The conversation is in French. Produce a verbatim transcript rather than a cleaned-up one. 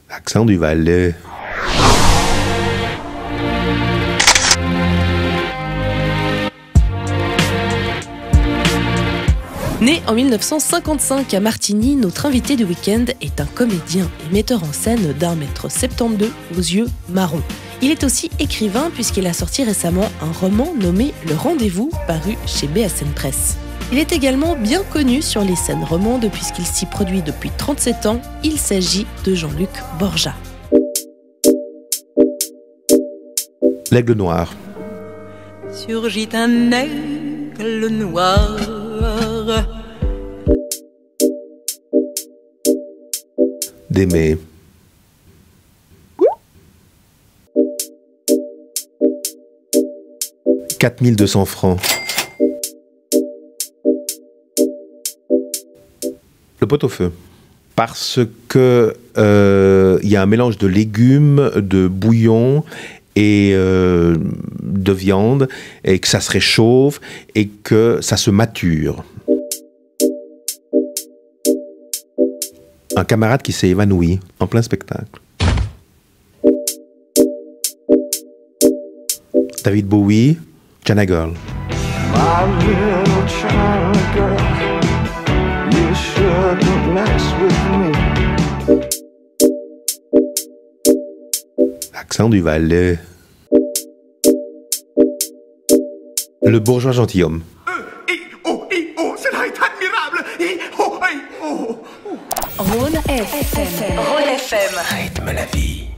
Accent du Valais. Né en mille neuf cent cinquante-cinq à Martigny, notre invité du week-end est un comédien et metteur en scène d'un mètre soixante-douze aux yeux marrons. Il est aussi écrivain puisqu'il a sorti récemment un roman nommé Le Rendez-vous, paru chez B S N Press. Il est également bien connu sur les scènes romandes puisqu'il s'y produit depuis trente-sept ans. Il s'agit de Jean-Luc Borja. L'Aigle Noir. Surgit un aigle noir. D'aimer. quatre mille deux cents francs. Le pot-au-feu. Parce que euh, y a un mélange de légumes, de bouillon et euh, de viande, et que ça se réchauffe et que ça se mature. Un camarade qui s'est évanoui en plein spectacle. David Bowie, China Girl. My little China girl, you shouldn't mess with me. Accent du Valais. Le bourgeois gentilhomme. Oh, oh, cela est admirable. Oh, oh. Rhône F M. Rhône F M. Rythme la vie.